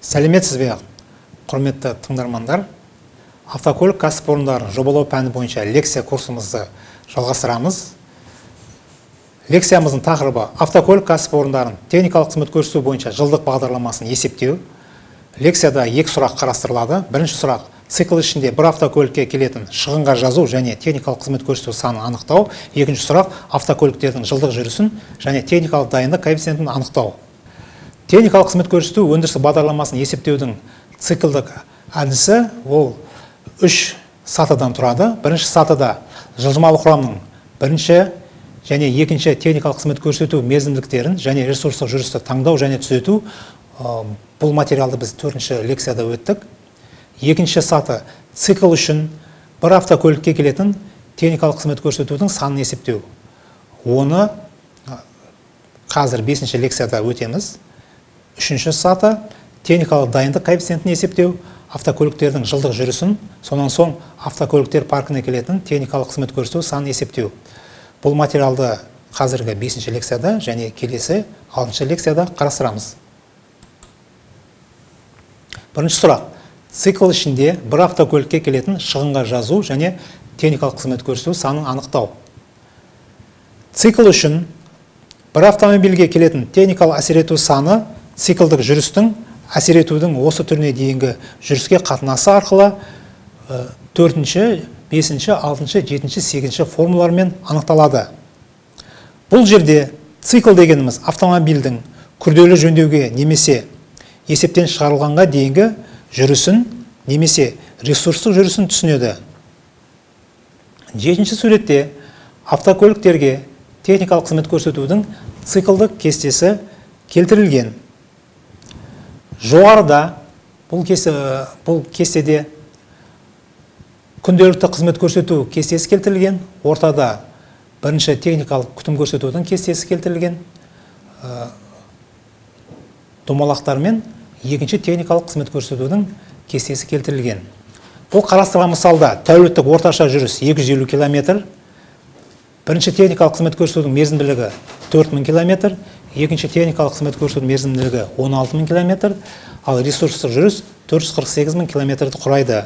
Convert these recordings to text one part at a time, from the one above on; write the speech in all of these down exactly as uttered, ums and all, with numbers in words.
Сәлеметсіз бе, құрметті тыңдармандар. Автокөлік кәсіпорындарын жобалау пәні бойынша лекция курсымызды жалғастырамыз. Лекциямыздың тақырыбы автокөлік кәсіпорындарын техникалық қызмет көрсету бойынша жылдық бағдарламасын есептеу. Лекцияда екі сұрақ қарастырылады. Бірінші сұрақ: цикл ішінде бір автокөлікке келетін шығынға жазу және техникалық қызмет көрсету санын анықтау. Екінші сұрақ: автокөліктердің жылдық жүрісін және техникалық дайындық коэффициентін анықтау. Техникалық қызмет көрсету өндірістік бағдарламасын есептеудің циклдік әдісі ол үш сатыдан тұрады. Бірінші сатыда жылжымалы құрамның бірінші және екінші техникалық қызмет көрсету мерзімділіктерін және ресурстық жүрісті таңдау және түзету. Бұл материалды біз төртінші лекцияда өттік. Екінші саты цикл үшін бір автокөлікке келетін техникалық қызмет көрсетудің санын есептеу. Оны қазір бесінші лекцияда өтеміз. Үшінші саты техникалық дайындық коэффициентін есептеу, автокөліктердің жылдық жүрісін, сонан соң автокөліктер паркіне келетін техникалық қызмет көрсету санын есептеу. Бұл материалды қазіргі бесінші лекцияда және келесі алтыншы лекцияда қарастырамыз. Бірінші сұрақ: цикл ішінде бір автокөлікке келетін шығынға жазу және техникалық қызмет көрсету санын анықтау. Цикл үшін бір автомобильге келетін техникалық әсер ету саны циклдік жүрістің әсер етудің осы түріне дейінгі жүріске қатынасы арқылы төртінші, бесінші, алтыншы, жетінші, сегізінші формулалармен анықталады. Бұл жерде цикл дегеніміз автомобильдің күрделі жөндеуге немесе есептен шығарылғанға дейінгі жүрісін немесе ресурстық жүрісін түсінеді. Жетінші суретте автокөліктерге техникалық қызмет көрсетудің циклдік кестесі келтірілген. Жоғарыда бұл кестеде күнделікті қызмет көрсету кестесі келтірілген, ортада бірінші техникалық күтім көрсетудің кестесі келтірілген, домалақтармен екінші техникалық қызмет көрсетудің кестесі келтірілген. Бұл қарастырылған мысалда тәуліктік орташа жүріс екі жүз елу километр, бірінші техникалық қызмет көрсетудің мерзімділігі төрт мың километр, екінші техникалық қызмет көрсетудің мерзімділігі он алты мың километр, ал ресурстық жүріс төрт жүз қырық сегіз мың километрді құрайды.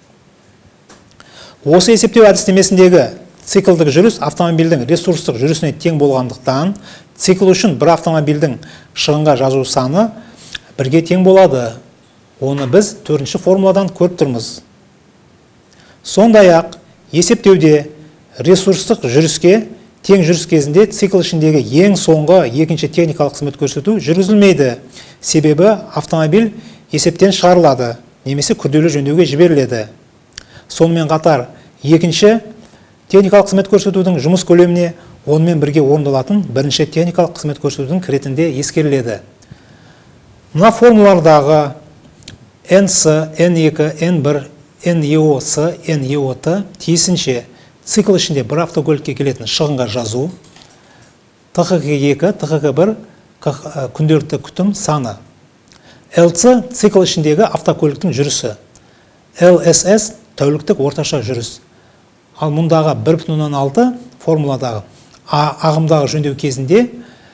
Осы есептеу әдістемесіндегі циклдік жүріс автомобильдің ресурстық жүрісіне тең болғандықтан, цикл үшін бір автомобильдің шығынға жазу саны бірге тең болады. Оны біз төртінші формуладан көріп тұрмыз. Сондай-ақ есептеуде ресурстық жүріске тең жүріс кезінде цикл ішіндегі ең соңғы екінші техникалық қызмет көрсету жүргізілмейді. Себебі автомобиль есептен шығарылады, немесе күрделі жөндеуге жіберіледі. Сонымен қатар екінші техникалық қызмет көрсетудің жұмыс көлеміне онымен бірге орындалатын бірінші техникалық қызмет көрсетудің кіретінде ескеріледі. Мына формулалардағы эн эс, эн екі, эн бір, эн е о эс, эн е о тэ тиісінше цикл ішінде бір автокөлікке келетін шығынға жазу, тэ ха ка екі, тэ ха ка бір күнделікті күтім саны. эл цэ цикл ішіндегі автокөліктің жүрісі, эл эс эс тәуліктік орташа жүріс. Ал мұндағы бір бүтін оннан алты формуладағы ағымдағы жөндеу кезінде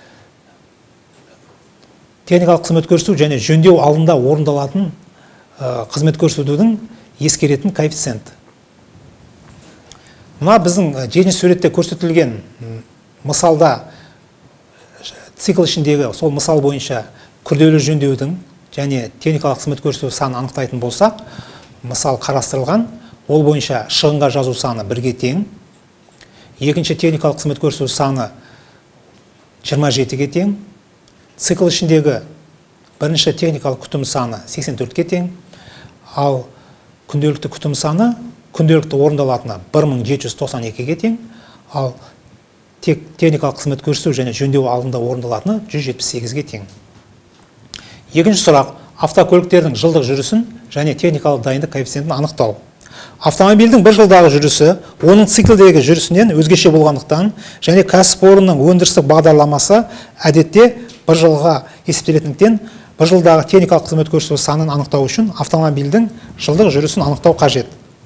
техникалық қызмет көрсету және жөндеу алдында орындалатын қызмет көрсетудің ескеретін коэффициент. Мына біздің жетінші суретте көрсетілген мысалда цикл ішіндегі сол мысал бойынша күрделі жөндеудің және техникалық қызмет көрсету санын анықтайтын болсақ, мысал қарастырылған, ол бойынша шығынға жазу саны бірге тең, екінші техникалық қызмет көрсету саны жиырма жетіге тең, цикл ішіндегі бірінші техникалық күтім саны сексен төртке тең, ал күнделікті күтім саны күнделікті орындалатыны бір мың жеті жүз тоқсан екіге тең, ал тек техникалық қызмет көрсету және жөндеу алдында орындалатыны жүз жетпіс сегізге тең. Екінші сұрақ: автокөліктердің жылдық жүрісін және техникалық дайындық коэффициентін анықтау. Автомобильдің бір жылдағы жүрісі оның циклдегі жүрісінен өзгеше болғандықтан және кәсіпорынның өндірістік бағдарламасы әдетте бір жылға есептелетіндіктен, бір жылдағы техникалық қызмет көрсету санын анықтау үшін автомобильдің жылдық жүрісін анықтау қажет.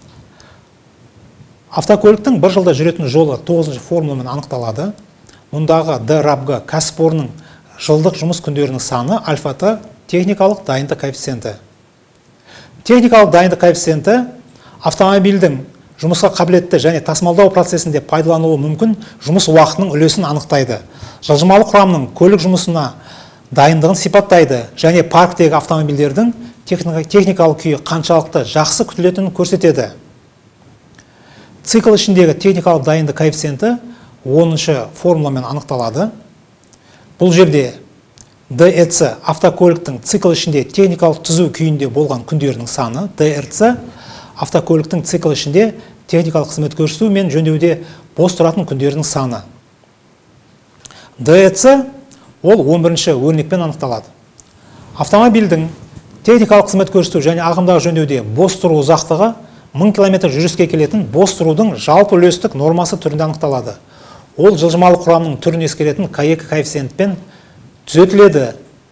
Автокөліктің бір жылда жүретін жолы тоғызыншы формуламен анықталады. Мұндағы Д раб гэ кәсіпорынның жылдық жұмыс күндерінің саны альфа-Т техникалық дайындық коэффициенті. Техникалық дайындық коэффициенті автомобильдің жұмысқа қабілетті және тасымалдау процесінде пайдалануы мүмкін жұмыс уақытының үлесін анықтайды. Жылжымалы құрамның көлік жұмысына дайындығын сипаттайды және парктегі автомобильдердің техникалық күйі қаншалықты жақсы күтілетінін көрсетеді. Цикл ішіндегі техникалық дайындық коэффициенті оныншы формуламен анықталады. Бұл жерде ДЭЦ автокөліктің цикл ішінде техникалық түзу күйінде болған күндерінің саны, ДРЦ автокөліктің цикл ішінде техникалық қызмет көрсету мен жөндеуде бос тұратын күндерінің саны. ДЭЦ ол он бірінші өрнекпен анықталады. Автомобильдің техникалық қызмет көрсету және ағымдағы жөндеуде бос тұру ұзақтығы мың километр жүріске келетін бос тұрудың жалпы үлестік нормасы түрінде анықталады. Ол жылжымалы құрамның түрін ескеретін К екі коэффициентпен түзетіледі.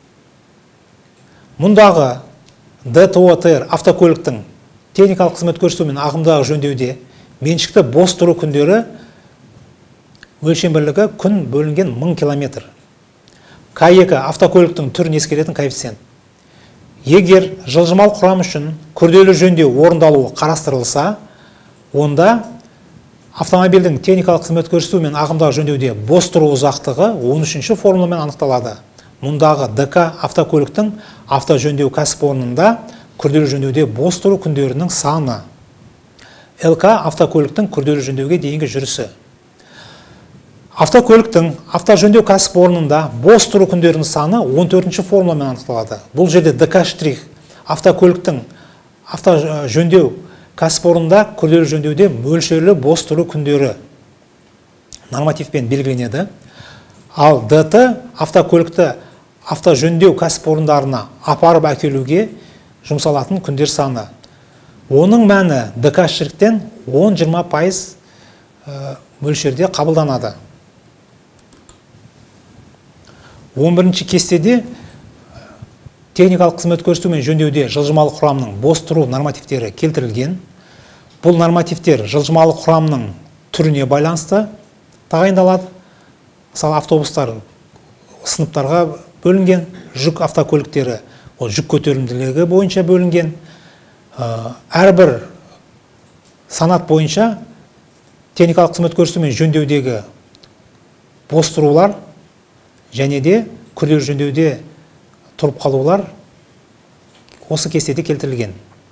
Мұндағы ДТО-ТР автокөліктің техникалық қызмет көрсету мен ағымдағы жөндеуде меншікті бос тұру күндері өлшем бірлігі күн бөлінген мың километр. К екі автокөліктің түрін ескеретін коэффициент. Егер жылжымалы құрам үшін күрделі жөндеу орындалуы қарастырылса, онда автомобильдің техникалық қызмет көрсету мен ағымдағы жөндеуде бос тұру ұзақтығы он үшінші формуламен анықталады. Мұндағы ДК автокөліктің автожөндеу кәсіпорнында күрделі жөндеуде бос тұру күндерінің саны. ЛК автокөліктің күрделі жөндеуге дейінгі жүрісі. Автокөліктің автожөндеу кәсіпорнында бос тұру күндерінің саны он төртінші формуламен анықталады. Бұл жерде ДК штрих автокөліктің автожөндеу кәсіпорнында күрделі жөндеуде мөлшерлі бос тұру күндері нормативпен белгіленеді. Ал ДТ автокөлікті автожөндеу кәсіпорындарына апарып әкелуге жұмсалатын күндер саны. Оның мәні ДК штрихтен он жиырма пайыз мөлшерде қабылданады. он бірінші кестеде техникалық қызмет көрсету мен жөндеуде жылжымалы құрамның бос тұру нормативтері келтірілген. Бұл нормативтер жылжымалы құрамның түріне байланысты тағайындалады. Мысалы, автобустар сыныптарға бөлінген, жүк автокөліктері ол жүк көтерімділігі бойынша бөлінген. Әрбір санат бойынша техникалық қызмет көрсету мен жөндеудегі бос тұрулар және де күрделі жөндеуде тұрып қалулар осы кестеде келтірілген.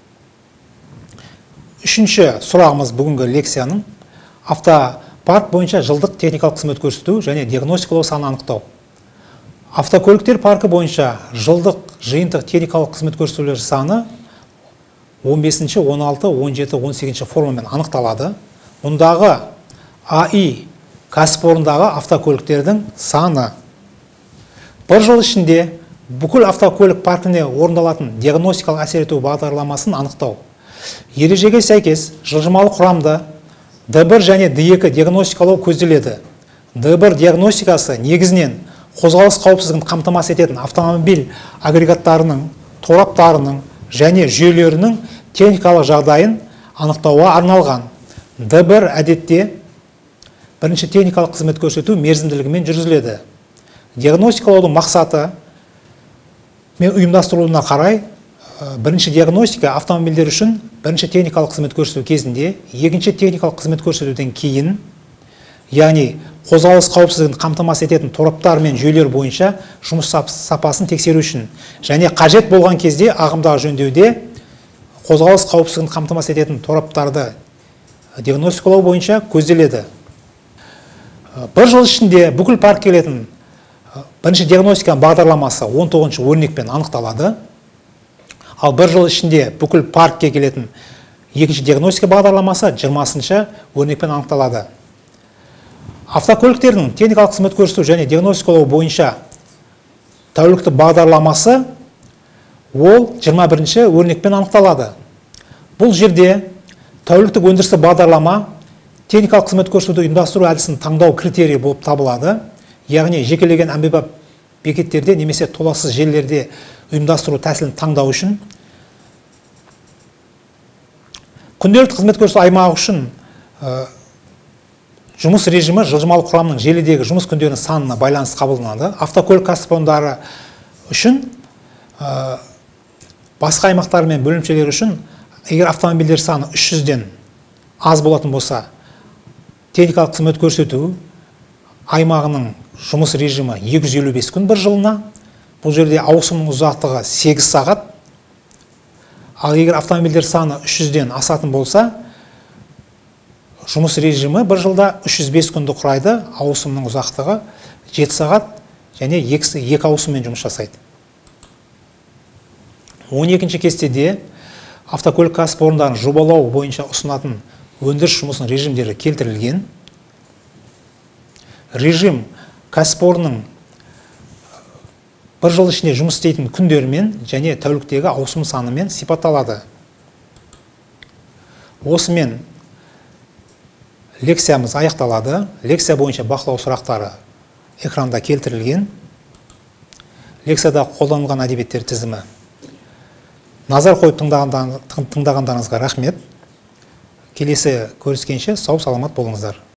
Үшінші сұрағымыз бүгінгі лекцияның автопарк бойынша жылдық техникалық қызмет көрсету және диагностикалау санын анықтау. Автокөліктер паркі бойынша жылдық жиынтық техникалық қызмет көрсетулер саны он бесінші, он алты, он жеті, он сегізінші формамен анықталады. Мұндағы АИ кәсіпорындағы автокөліктердің саны. Бір жыл ішінде бүкіл автокөлік паркіне орындалатын диагностикалық әсер ету бағдарламасын анықтау. Ережеге сәйкес жылжымалы құрамды Д бір және Д екі диагностикалау көзделеді. Д бір диагностикасы негізінен қозғалыс қауіпсіздігін қамтамасыз ететін автомобиль агрегаттарының, тораптарының және жүйелерінің техникалық жағдайын анықтауға арналған. Д бір әдетте бірінші техникалық қызмет көрсету мерзімділігімен жүргізіледі. Диагностикалаудың мақсаты мен ұйымдастырылуына қарай бірінші диагностика автомобильдер үшін бірінші техникалық қызмет көрсету кезінде, екінші техникалық қызмет көрсетуден кейін, яғни қозғалыс қауіпсіздігін қамтамасыз ететін тораптар мен жүйелер бойынша жұмыс сапасын тексеру үшін және қажет болған кезде ағымдағы жөндеуде қозғалыс қауіпсіздігін қамтамасыз ететін тораптарды диагностикалау бойынша көзделеді. Бір жыл ішінде бүкіл парк келетін бірінші диагностика бағдарламасы он тоғызыншы өрнекпен анықталады. Ал бір жыл ішінде бүкіл паркке келетін екінші диагностика бағдарламасы жиырмасыншы өрнекпен анықталады. Автокөліктердің техникалық қызмет көрсету және диагностикалау бойынша тәуліктік бағдарламасы ол жиырма бірінші өрнекпен анықталады. Бұл жерде тәуліктік өндірісті бағдарлама техникалық қызмет көрсетуді ұйымдастыру әдісін таңдау критерийі болып табылады. Яғни жекелеген әмбебап бекеттерде немесе толассыз желілерде ұйымдастыру тәсілін таңдау үшін күнделікті қызмет көрсету аймағы үшін жұмыс режимі жылжымалы құрамның желідегі жұмыс күндерінің санына байланысты қабылданады. Автокөлік кәсіпорындары үшін басқа аймақтар мен бөлімшелер үшін егер автомобильдер саны үш жүзден аз болатын болса, техникалық қызмет көрсету аймағының жұмыс режимі екі жүз елу бес күн бір жылына. Бұл жерде ауысымның ұзақтығы сегіз сағат. Ал егер автомобильдер саны үш жүзден асатын болса, жұмыс режимі бір жылда үш жүз бес күнді құрайды, ауысымның ұзақтығы жеті сағат және екі ауысыммен жұмыс жасайды. он екінші кестеде автокөлік кәсіпорындарын жобалау бойынша ұсынатын өндіріс жұмысының режимдері келтірілген. Режим кәсіпорынның бір жыл ішінде жұмыс істейтін күндермен және тәуліктегі ауысым санымен сипатталады. Осымен лекциямыз аяқталады. Лекция бойынша бақылау сұрақтары экранда келтірілген. Лекцияда қолданылған әдебиеттер тізімі. Назар қойып тыңдағандарыңызға рахмет. Келесі көріскенше сау саламат болыңыздар.